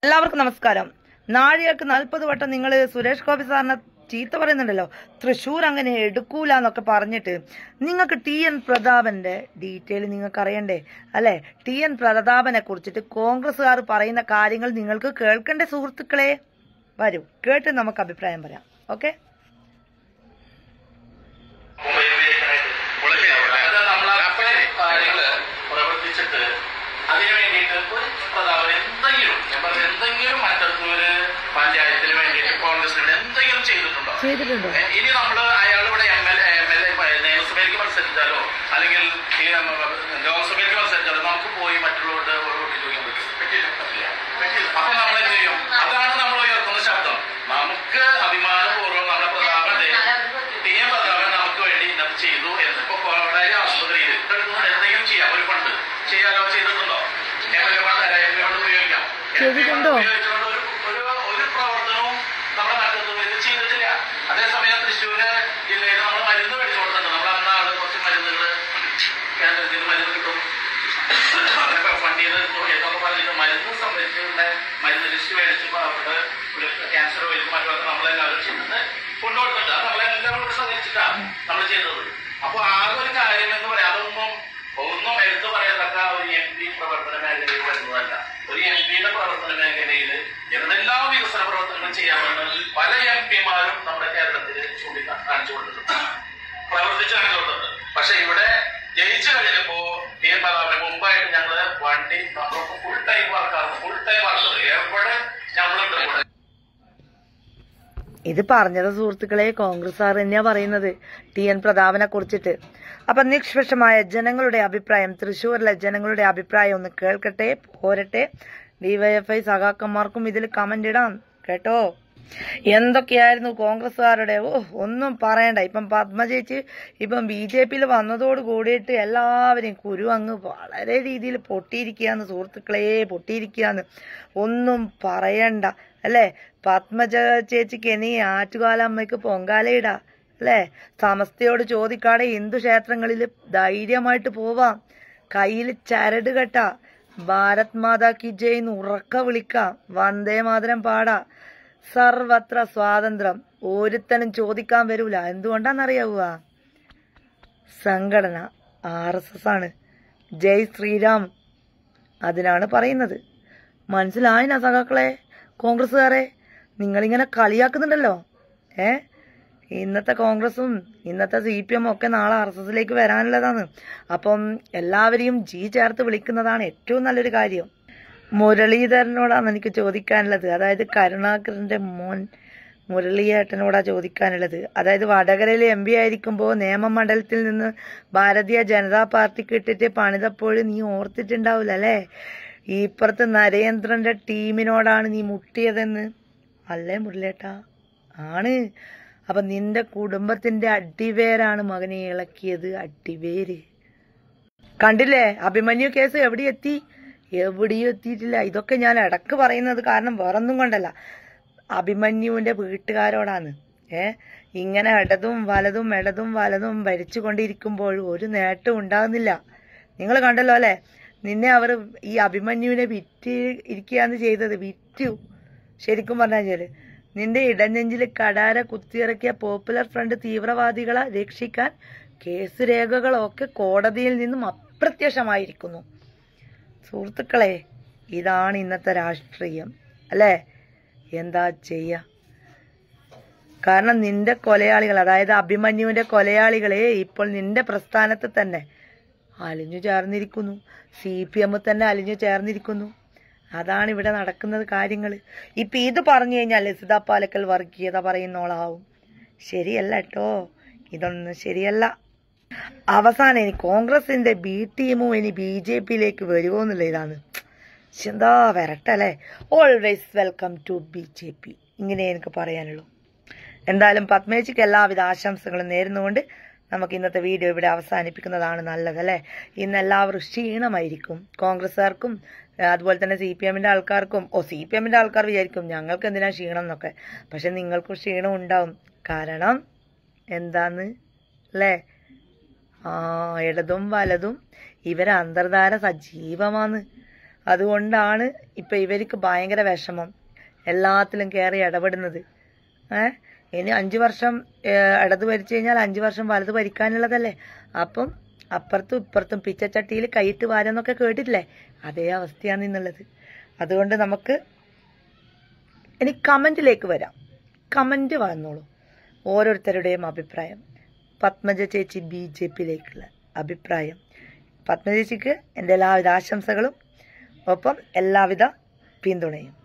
എല്ലാവർക്കും നമസ്കാരം. നാഴികൾക്ക് 40 വട്ടം നിങ്ങൾ സുരേഷ് ഗോപി സാറിനെ ചീത്ത പറയുന്നുണ്ടല്ലോ. തൃശ്ശൂർ അങ്ങനെ എടുക്കൂല എന്നൊക്കെ പറഞ്ഞിട്ട് നിങ്ങൾക്ക് TN പ്രതാപന്റെ ഡീറ്റെയിൽ നിങ്ങൾക്ക് അറിയണ്ടേ അല്ലെ? TN പ്രതാപനെ കുറിച്ചിട്ട് കോൺഗ്രസ്സുകാർ പറയുന്ന കാര്യങ്ങൾ നിങ്ങൾക്ക് കേൾക്കണ്ടേ സുഹൃത്തുക്കളെ? വരൂ, കേട്ട് നമുക്ക് അഭിപ്രായം പറയാം. ഓക്കെ, അതിനു വേണ്ടിയിട്ട് എന്തെങ്കിലും മറ്റൊരു പഞ്ചായത്തിന് വേണ്ടിയിട്ട് കോൺഗ്രസിന് എന്തെങ്കിലും ചെയ്തിട്ടുണ്ടോ? ഇനി നമ്മൾ അയാളിവിടെ നിയമസഭയിലേക്ക് മത്സരിച്ചാലോ അല്ലെങ്കിൽ ലോക്സഭയിലേക്ക് മത്സരിച്ചാലോ നമുക്ക് പോയി മറ്റുള്ളവരുടെ വോട്ട് ചോദിക്കാൻ പറ്റില്ല. അപ്പൊ നമ്മൾ എന്ത് ചെയ്യും? അതാണ് നമ്മൾ ഉയർത്തുന്ന ശബ്ദം. നമുക്ക് അഭിമാനപൂർവ്വം നമ്മുടെ പ്രതാപന്റെ TN പ്രതാപൻ നമുക്ക് വേണ്ടി ഇന്നത് ചെയ്തു എന്ന് ഇപ്പൊ വളരെ ആശുപത്രിയിൽ എന്തെങ്കിലും ചെയ്യാം. ഒരു ഫണ്ട് ചെയ്യാലോ? ചെയ്തിട്ടുണ്ടോ? MLA ഫണ്ട് ഉപയോഗിക്കാം. ഒരു പ്രവർത്തനവും നമ്മുടെ മറ്റൊന്നും ചെയ്തിട്ടില്ല. അതേസമയം തൃശ്ശൂര് ജില്ലയിൽ നമ്മൾ മരുന്ന് മേടിച്ചു കൊടുത്തിട്ടുണ്ട്. നമ്മൾ അന്നാള് കുറച്ച് മരുന്നുകൾ കേന്ദ്രത്തിൽ നിന്ന് മരുന്ന് കിട്ടും ഫണ്ട് ചെയ്ത് എന്നൊക്കെ പറഞ്ഞിട്ട് മരുന്ന് സംബന്ധിച്ചുള്ള മരുന്ന് ലിസ്റ്റ് മേടിച്ചപ്പോൾ അവിടെ ക്യാൻസർ വരുമ്പോൾ മറ്റൊക്കെ നമ്മളെല്ലാവരും ചെയ്യുന്നത് കൊണ്ടുകൊടുത്തിട്ട് നമ്മളെല്ലാവരും കൂടെ സഹകരിച്ചിട്ടാണ് നമ്മൾ ചെയ്തത്. അപ്പൊ ആ ഒരു കാര്യം എന്ന് പറയാം, ഒന്നും എടുത്തു പറയത്തക്ക ഒരു MP പ്രവർത്തന മേഖലയിൽ വരുന്നതല്ല. ഒരു MP-യുടെ പ്രവർത്തന മേഖലയിൽ എന്തെല്ലാം വികസന പ്രവർത്തനങ്ങൾ ചെയ്യാമെന്ന് പല MP-മാരും നമ്മുടെ കേരളത്തിൽ കാണിച്ചു കൊടുത്തിട്ടുണ്ട്, പ്രവർത്തിച്ചു കാണിച്ചു കൊടുത്തിട്ടുണ്ട്. പക്ഷെ ഇവിടെ ജയിച്ചു കഴിഞ്ഞപ്പോ TN പ്രതാപന് മുമ്പായിട്ട് ഞങ്ങള് വണ്ടി നമ്മൾക്ക് ഫുൾ ടൈം വർക്കാണ്. എവിടെ ഞങ്ങളുണ്ട് കൂടെ. ഇത് പറഞ്ഞത് സുഹൃത്തുക്കളെ കോൺഗ്രസ്സുകാർ തന്നെയാ പറയുന്നത് TN പ്രതാപനെ കുറിച്ചിട്ട്. അപ്പൊ നിഷ്പക്ഷമായ ജനങ്ങളുടെ അഭിപ്രായം, തൃശ്ശൂരിലെ ജനങ്ങളുടെ അഭിപ്രായം ഒന്ന് കേൾക്കട്ടെ, പോരട്ടെ. DYFI സഖാക്കന്മാർക്കും ഇതിൽ കമന്റ് ഇടാം കേട്ടോ. എന്തൊക്കെയായിരുന്നു കോൺഗ്രസ്സുകാരുടെ ഒന്നും പറയണ്ട. ഇപ്പം പത്മ ചേച്ചി ഇപ്പം BJP-യിൽ വന്നതോട് കൂടിയിട്ട് എല്ലാവരെയും കുരു അങ്ങ് വളരെ രീതിയിൽ പൊട്ടിയിരിക്കുകയാണ് സുഹൃത്തുക്കളെ, പൊട്ടിയിരിക്കുകയാണ്. ഒന്നും പറയണ്ട അല്ലേ? പത്മജ ചേച്ചിക്ക് ഇനി ആറ്റുകാലമ്മയ്ക്ക് പൊങ്കാലയിടാ അല്ലേ? സമസ്തയോട് ചോദിക്കാതെ ഹിന്ദു ക്ഷേത്രങ്ങളിൽ ധൈര്യമായിട്ട് പോവാം. കയ്യിൽ ചരട് കെട്ടാ, ഭാരത് മാതാ കി ജയ് എന്ന് ഉറക്ക വിളിക്കാം, വന്ദേ മാതരം പാടാ. സർവത്ര സ്വാതന്ത്ര്യം, ഒരുത്തനും ചോദിക്കാൻ വരൂല. എന്തുകൊണ്ടാന്നറിയാവുക? സംഘടന RSS ആണ്. ജയ് ശ്രീരാം അതിനാണ് പറയുന്നത്. മനസ്സിലായിനാ സഖാക്കളെ, കോൺഗ്രസ്സുകാരെ? നിങ്ങളിങ്ങനെ കളിയാക്കുന്നുണ്ടല്ലോ. ഇന്നത്തെ കോൺഗ്രസും ഇന്നത്തെ CPM ഒക്കെ നാളെ RSSലേക്ക് വരാനുള്ളതാണ്. അപ്പം എല്ലാവരെയും ചേർത്ത് വിളിക്കുന്നതാണ് ഏറ്റവും നല്ലൊരു കാര്യം. മുരളീധരനോടാണ് എനിക്ക് ചോദിക്കാനുള്ളത്, അതായത് കരുണാകരന്റെ മോൻ മുരളിയേട്ടനോടാ ചോദിക്കാനുള്ളത്. അതായത് വടകരയിൽ MP ആയിരിക്കുമ്പോൾ നിയമമണ്ഡലത്തിൽ നിന്ന് ഭാരതീയ ജനതാ പാർട്ടിക്ക് ഇട്ടിട്ട് പണിതപ്പോൾ നീ ഓർത്തിട്ടുണ്ടാവില്ല അല്ലേ? ഇപ്പുറത്ത് നരേന്ദ്രന്റെ ടീമിനോടാണ് നീ മുട്ടിയതെന്ന് അല്ലേ മുരളിയേട്ടാ? ആണ്. അപ്പൊ നിന്റെ കുടുംബത്തിന്റെ അടിവേരാണ് മകനെ ഇളക്കിയത്, അടിവേര്. കണ്ടില്ലേ അഭിമന്യു കേസ് എവിടെയെത്തി? എവിടെയും എത്തിയിട്ടില്ല. ഇതൊക്കെ ഞാൻ ഇടക്ക് പറയുന്നത് കാരണം വേറൊന്നും കൊണ്ടല്ല, അഭിമന്യുവിന്റെ വീട്ടുകാരോടാണ്. ഇങ്ങനെ ഇടതും വലതും ഭരിച്ചു കൊണ്ടിരിക്കുമ്പോൾ ഒരു നേട്ടം ഉണ്ടാകുന്നില്ല. നിങ്ങൾ കണ്ടല്ലോ അല്ലെ? നിന്നെ അവർ ഈ അഭിമന്യുവിനെ വിറ്റ് ഇരിക്കുകയാണ് ചെയ്തത്. വിറ്റു. ശരിക്കും പറഞ്ഞാല് നിന്റെ ഇടനെഞ്ചിൽ കടാര കുത്തിയിറക്കിയ പോപ്പുലർ ഫ്രണ്ട് തീവ്രവാദികളെ രക്ഷിക്കാൻ കേസ് രേഖകളൊക്കെ കോടതിയിൽ നിന്നും അപ്രത്യക്ഷമായിരിക്കുന്നു. സുഹൃത്തുക്കളെ, ഇതാണ് ഇന്നത്തെ രാഷ്ട്രീയം അല്ലേ? എന്താ ചെയ്യ? കാരണം നിന്റെ കൊലയാളികൾ, അതായത് അഭിമന്യുവിന്റെ കൊലയാളികളെ ഇപ്പോൾ നിന്റെ പ്രസ്ഥാനത്ത് തന്നെ അലിഞ്ഞു ചേർന്നിരിക്കുന്നു. CPM തന്നെ അലിഞ്ഞു ചേർന്നിരിക്കുന്നു. അതാണ് ഇവിടെ നടക്കുന്നത് കാര്യങ്ങൾ. ഇപ്പൊ ഇത് പറഞ്ഞു കഴിഞ്ഞാൽ ലസിത പാലക്കൽ വർഗീയത പറയുന്നോളാവും. ശരിയല്ല കേട്ടോ, ഇതൊന്നും ശരിയല്ല. അവസാനം ഇനി കോൺഗ്രസിന്റെ B ടീമും ഇനി BJP-യിലേക്ക് വരുമോ എന്നുള്ള ഇതാണ്. എന്താ വരട്ടല്ലേ? ഓൾവേസ് വെൽക്കം ടു BJP, ഇങ്ങനെ എനിക്ക് പറയാനുള്ളൂ. എന്തായാലും പത്മേച്ചിക്ക് എല്ലാവിധ ആശംസകളും നേരുന്നുകൊണ്ട് നമുക്ക് ഇന്നത്തെ വീഡിയോ ഇവിടെ അവസാനിപ്പിക്കുന്നതാണ് നല്ലതല്ലേ? ഇന്ന് എല്ലാവരും ക്ഷീണമായിരിക്കും, കോൺഗ്രസ്സുകാർക്കും അതുപോലെ തന്നെ CPM-ന്റെ ആൾക്കാർക്കും. CPM-ന്റെ ആൾക്കാർ വിചാരിക്കും ഞങ്ങൾക്ക് എന്തിനാ ക്ഷീണം എന്നൊക്കെ. പക്ഷെ നിങ്ങൾക്കും ക്ഷീണം ഉണ്ടാവും. കാരണം എന്താന്ന് അല്ലേ? ഇടതും വലതും ഇവരെ അന്തർധാര സജീവമാണ്. അതുകൊണ്ടാണ് ഇപ്പം ഇവർക്ക് ഭയങ്കര വിഷമം, എല്ലാത്തിലും കയറി ഇടപെടുന്നത്. ഇനി 5 വർഷം ഇടത് ഭരിച്ചു കഴിഞ്ഞാൽ 5 വർഷം വലത് ഭരിക്കാനുള്ളതല്ലേ. അപ്പം അപ്പുറത്തും ഇപ്പുറത്തും പിച്ചച്ചട്ടിയിൽ കൈയിട്ട് വാരെന്നൊക്കെ കേട്ടിട്ടില്ലേ, അതേ അവസ്ഥയാണ് ഇന്നുള്ളത്. അതുകൊണ്ട് നമുക്ക് ഇനി കമൻറ്റിലേക്ക് വരാം. കമൻറ്റ് വന്നോളൂ, ഓരോരുത്തരുടെയും അഭിപ്രായം. പത്മജ ചേച്ചി BJPയിലേക്കുള്ള അഭിപ്രായം. പത്മജ ചേച്ചിക്ക് എൻ്റെ എല്ലാവിധ ആശംസകളും ഒപ്പം എല്ലാവിധ പിന്തുണയും.